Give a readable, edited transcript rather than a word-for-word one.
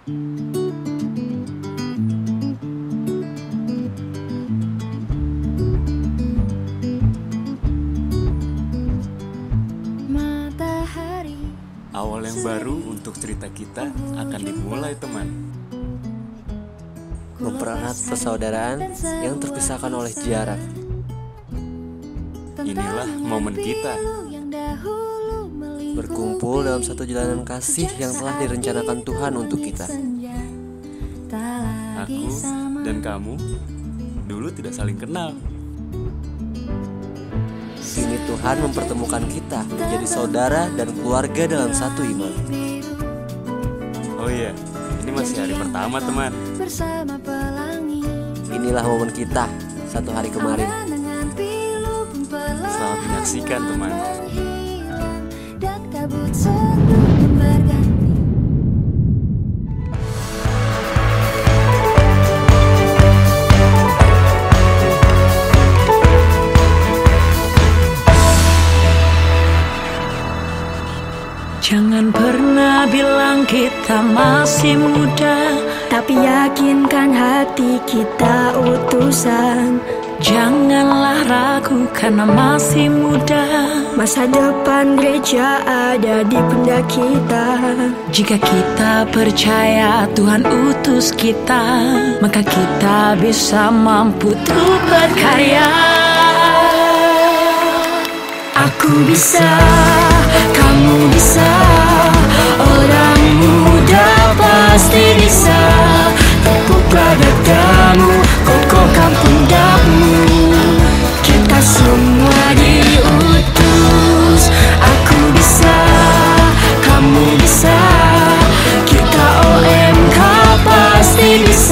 Awal yang baru untuk cerita kita akan dimulai, teman. Mempererat persaudaraan yang terpisahkan oleh jarak. Inilah momen kita berkumpul dalam satu jalanan kasih yang telah direncanakan Tuhan untuk kita. Aku dan kamu dulu tidak saling kenal. Kini Tuhan mempertemukan kita menjadi saudara dan keluarga dalam satu iman. Oh iya, ini masih hari pertama, teman. Inilah momen kita satu hari kemarin. Selamat menyaksikan, teman. Jangan pernah bilang kita masih muda, tapi yakinkan hati kita utusan. Janganlah ragu karena masih muda. Masa depan gereja ada di pundak kita. Jika kita percaya Tuhan utus kita, maka kita bisa mampu terus berkarya. Aku bisa, kamu bisa, orang muda pasti bisa. Tepuklah dadamu, kokohkan pundakmu. Kita semua diutus. Aku bisa, kamu bisa, kita OMK pasti bisa.